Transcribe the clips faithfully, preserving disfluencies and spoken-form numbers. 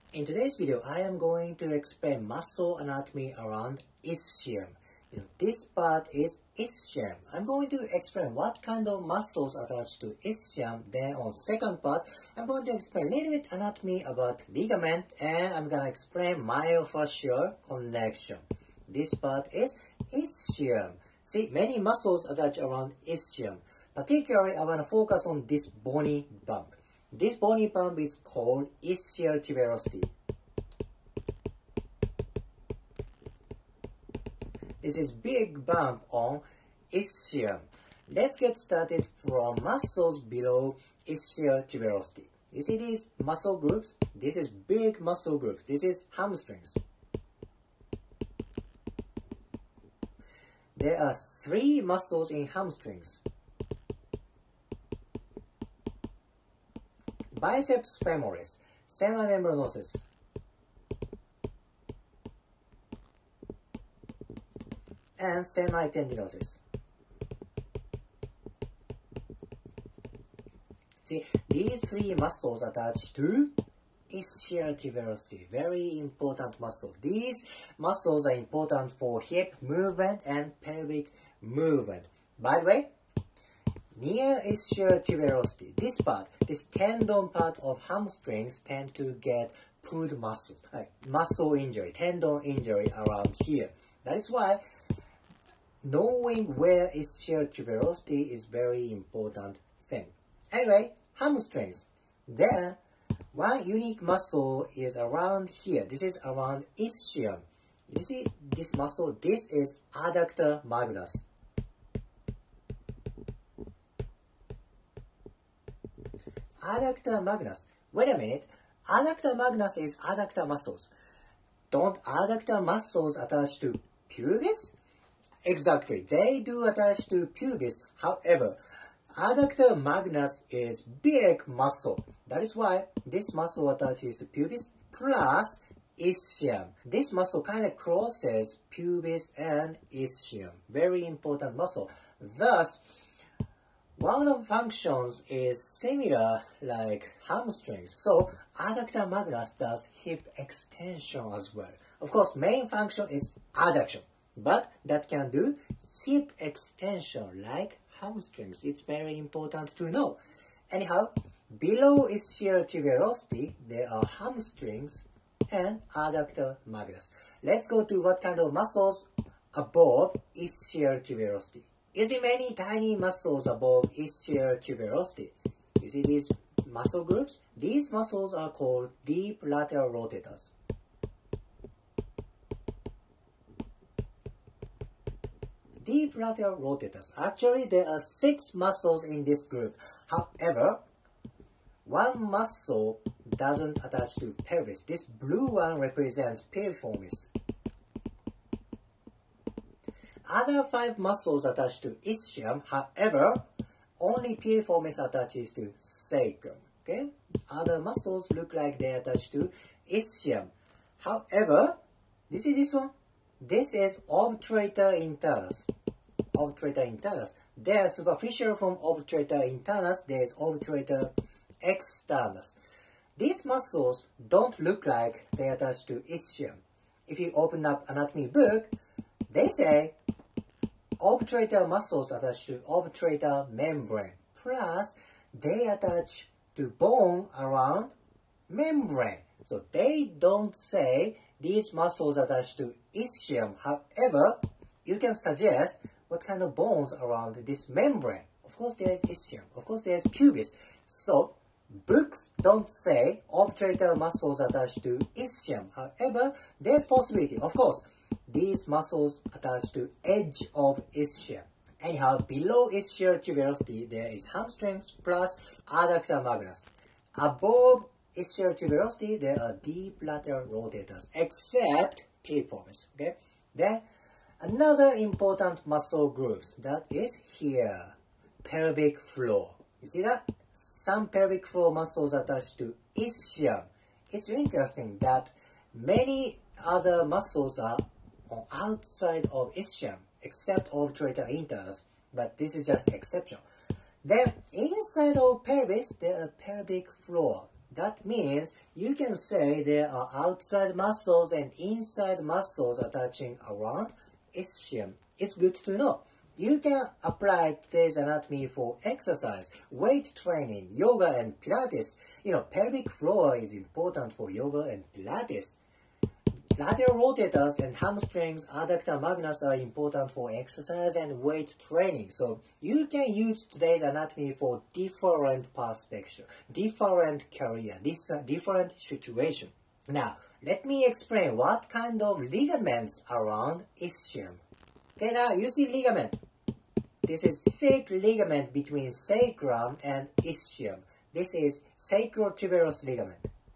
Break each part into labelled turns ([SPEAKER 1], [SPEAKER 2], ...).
[SPEAKER 1] In today's video, I am going to explain muscle anatomy around ischium. You know, this part is ischium. I'm going to explain what kind of muscles attach to ischium. Then on second part, I'm going to explain a little bit anatomy about ligament, and I'm going to explain myofascial connection. This part is ischium. See, many muscles attach around ischium. Particularly, I want to focus on this bony bump. This bony bump is called ischial tuberosity. This is big bump on ischium. Let's get started from muscles below ischial tuberosity. You see these muscle groups? This is big muscle groups. This is hamstrings. There are three muscles in hamstrings. Biceps femoris, semimembranosus, and semitendinosus. See, these three muscles attach to ischial tuberosity, very important muscle. These muscles are important for hip movement and pelvic movement. By the way, near ischial tuberosity, this part, this tendon part of hamstrings tend to get pulled muscle, like muscle injury, tendon injury around here. That is why knowing where ischial tuberosity is very important thing. Anyway, hamstrings. Then one unique muscle is around here. This is around ischium. You see this muscle? This is adductor magnus. Adductor magnus. Wait a minute. Adductor magnus is adductor muscles. Don't adductor muscles attach to pubis? Exactly. They do attach to pubis. However, adductor magnus is big muscle. That is why this muscle attaches to pubis plus ischium. This muscle kind of crosses pubis and ischium. Very important muscle. Thus, one of the functions is similar like hamstrings. So, adductor magnus does hip extension as well. Of course, main function is adduction, but that can do hip extension like hamstrings. It's very important to know. Anyhow, below ischial tuberosity, there are hamstrings and adductor magnus. Let's go to what kind of muscles above ischial tuberosity. You see many tiny muscles above ischial tuberosity. You see these muscle groups? These muscles are called deep lateral rotators. Deep lateral rotators. Actually, there are six muscles in this group. However, one muscle doesn't attach to pelvis. This blue one represents piriformis. Other five muscles attach to ischium. However, only piriformis attaches to sacrum. Okay? Other muscles look like they attach to ischium. However, you see this one? This is obturator internus. Obturator internus. They are superficial from obturator internus. There is obturator externus. These muscles don't look like they attach to ischium. If you open up anatomy book, they say obturator muscles attach to obturator membrane. Plus, they attach to bone around membrane. So they don't say these muscles attach to ischium. However, you can suggest what kind of bones around this membrane. Of course, there is ischium. Of course, there is pubis. So, books don't say obturator muscles attach to ischium. However, there's possibility. Of course, these muscles attach to edge of ischium. Anyhow, below ischial tuberosity, there is hamstrings plus adductor magnus. Above ischial tuberosity, there are deep lateral rotators, except piriformis. Okay. Then another important muscle groups that is here, pelvic floor. You see that? Some pelvic floor muscles attached to ischium. It's interesting that many other muscles are on outside of ischium, except obturator internus, but this is just exception. Then inside of pelvis, there are pelvic floor. That means you can say there are outside muscles and inside muscles attaching around ischium. It's good to know. You can apply today's anatomy for exercise, weight training, yoga and Pilates. You know, pelvic floor is important for yoga and Pilates. Lateral rotators and hamstrings, adductor magnus are important for exercise and weight training. So you can use today's anatomy for different perspective, different career, different situation. Now, let me explain what kind of ligaments around ischium. Okay, now you see ligament. This is thick ligament between sacrum and ischium. This is sacrotuberous ligament.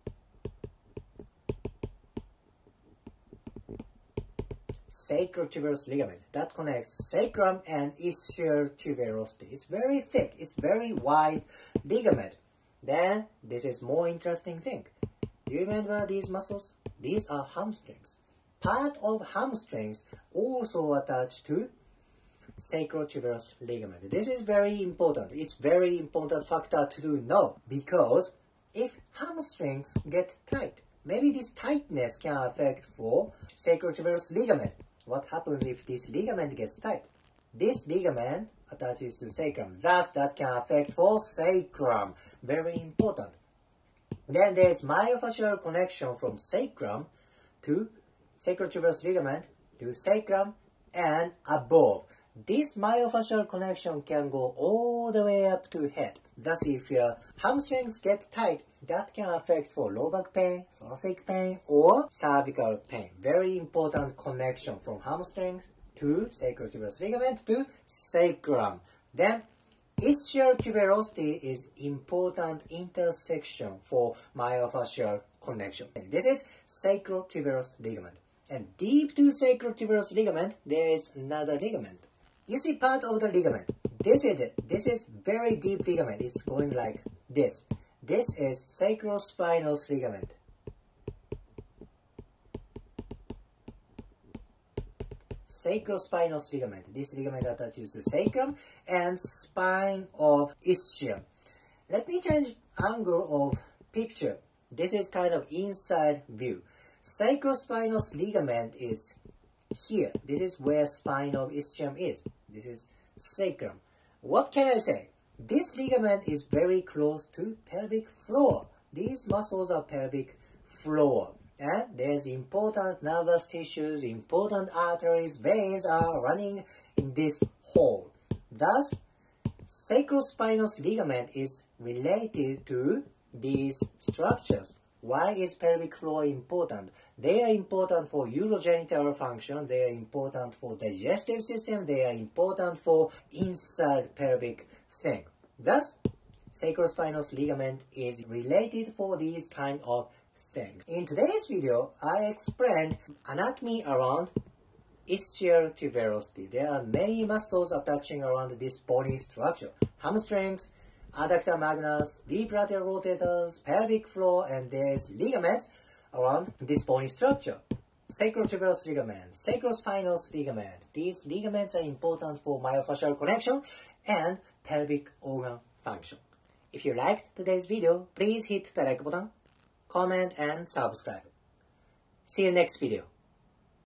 [SPEAKER 1] Sacrotuberous ligament that connects sacrum and ischial tuberosity. It's very thick. It's very wide ligament. Then this is more interesting thing. Do you remember these muscles? These are hamstrings. Part of hamstrings also attached to sacrotuberous ligament. This is very important. It's very important factor to know, because if hamstrings get tight, maybe this tightness can affect for sacrotuberous ligament. What happens if this ligament gets tight? This ligament attaches to sacrum. Thus, that can affect for sacrum. Very important. Then there is myofascial connection from sacrum to sacrotuberous ligament to sacrum and above. This myofascial connection can go all the way up to head. Thus, if your hamstrings get tight, that can affect for low back pain, thoracic pain, or cervical pain. Very important connection from hamstrings to sacrotuberous ligament to sacrum. Then, ischial tuberosity is important intersection for myofascial connection. And this is sacrotuberous ligament. And deep to sacrotuberous ligament, there is another ligament. You see part of the ligament. This is it. This is very deep ligament. It's going like this. This is sacrospinous ligament. Sacrospinous ligament. This ligament attaches to sacrum and spine of ischium. Let me change angle of picture. This is kind of inside view. Sacrospinous ligament is here. This is where spine of ischium is. This is sacrum. What can I say? This ligament is very close to pelvic floor. These muscles are pelvic floor. And there's important nervous tissues, important arteries, veins are running in this hole. Thus, sacrospinous ligament is related to these structures. Why is pelvic floor important? They are important for urogenital function, they are important for digestive system, they are important for inside pelvic thing. Thus, sacrospinous ligament is related for these kind of things. In today's video, I explained anatomy around ischial tuberosity. There are many muscles attaching around this bony structure. Hamstrings, adductor magnus, deep lateral rotators, pelvic floor, and there's ligaments around this bony structure. Sacrotuberous ligament, sacrospinous ligament. These ligaments are important for myofascial connection and pelvic organ function. If you liked today's video, please hit the like button, comment, and subscribe. See you next video.